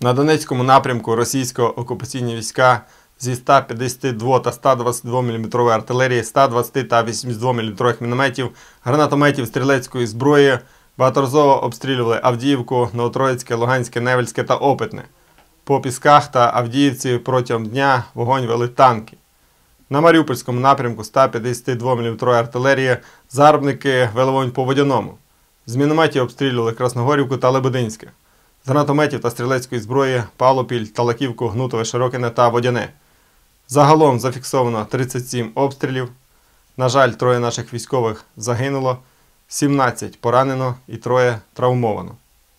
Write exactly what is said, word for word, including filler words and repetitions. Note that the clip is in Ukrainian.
На Донецькому напрямку російсько-окупаційні війська зі ста п'ятдесяти двох та ста двадцяти двох міліметрової артилерії, ста двадцяти та вісімдесят двох міліметрових мінометів, гранатометів, стрілецької зброї багаторазово обстрілювали Авдіївку, Новотроїцьке, Луганське, Невельське та Опитне. По Пісках та Авдіївці протягом дня вогонь вели танки. На Маріупольському напрямку ста п'ятдесяти двох міліметрової артилерії загарбники вели вогонь по Водяному. З мінометів обстрілювали Красногорівку та Лебединське. З гранатометів та стрілецької зброї Павлопіль, Талаківку, Гнутове, Широкине та Водяне. Загалом зафіксовано тридцять сім обстрілів. На жаль, троє наших військових загинуло, сімнадцять поранено і троє травмовано.